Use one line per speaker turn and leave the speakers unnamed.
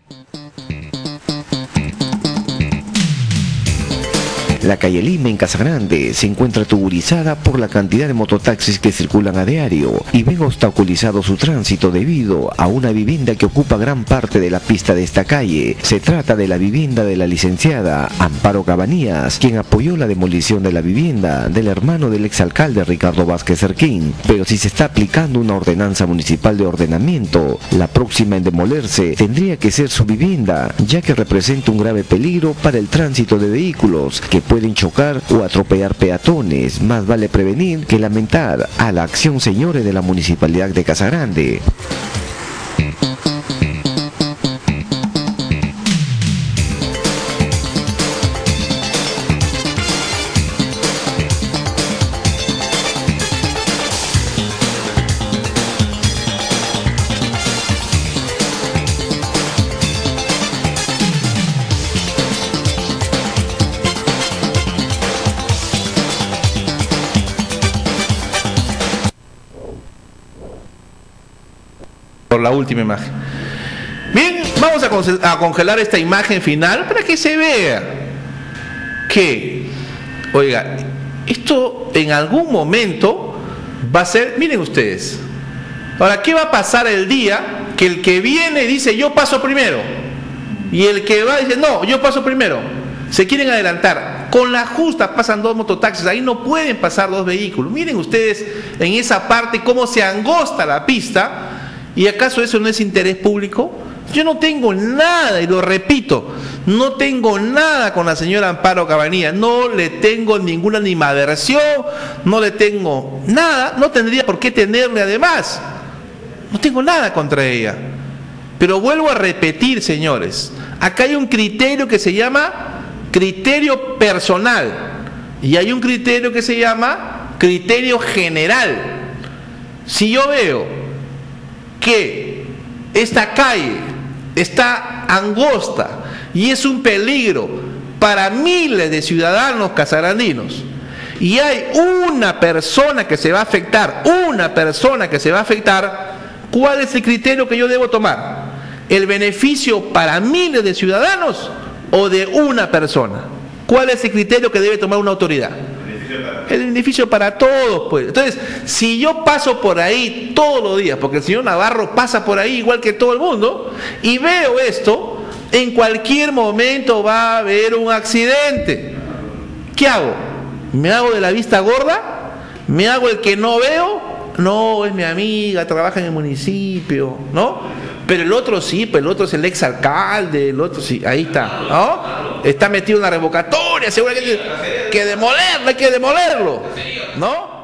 La calle Lima en Casagrande se encuentra tuburizada por la cantidad de mototaxis que circulan a diario y ven obstaculizado su tránsito debido a una vivienda que ocupa gran parte de la pista de esta calle. Se trata de la vivienda de la licenciada Amparo Cabanías, quien apoyó la demolición de la vivienda del hermano del exalcalde Ricardo Vázquez Cerquín. Pero si se está aplicando una ordenanza municipal de ordenamiento, la próxima en demolerse tendría que ser su vivienda, ya que representa un grave peligro para el tránsito de vehículos que pueden chocar o atropellar peatones. Más vale prevenir que lamentar. A la acción, señores de la Municipalidad de Casagrande.
Por la última imagen. Bien, vamos a congelar esta imagen final para que se vea que, oiga, esto en algún momento va a ser, miren ustedes, ahora, ¿qué va a pasar el día que el que viene dice yo paso primero y el que va dice no, yo paso primero? Se quieren adelantar. Con la justa pasan dos mototaxis, ahí no pueden pasar dos vehículos. Miren ustedes en esa parte cómo se angosta la pista. ¿Y acaso eso no es interés público? Yo no tengo nada, y lo repito, no tengo nada con la señora Amparo Cabanías, no le tengo ninguna animadversión, no le tengo nada, no tendría por qué tenerle además, no tengo nada contra ella. Pero vuelvo a repetir, señores, acá hay un criterio que se llama criterio personal y hay un criterio que se llama criterio general. Si yo veo que esta calle está angosta y es un peligro para miles de ciudadanos casagrandinos y hay una persona que se va a afectar, ¿cuál es el criterio que yo debo tomar? ¿El beneficio para miles de ciudadanos o de una persona? ¿Cuál es el criterio que debe tomar una autoridad? El beneficio para todos, pues. Entonces, si yo paso por ahí todos los días, porque el señor Navarro pasa por ahí igual que todo el mundo, y veo esto, en cualquier momento va a haber un accidente. ¿Qué hago? ¿Me hago de la vista gorda? ¿Me hago el que no veo? No, es mi amiga, trabaja en el municipio, ¿no? Pero el otro sí, pues el otro es el exalcalde, el otro sí, ahí está, ¿no? Está metido en la revocatoria, seguro que hay que demolerlo, ¿no?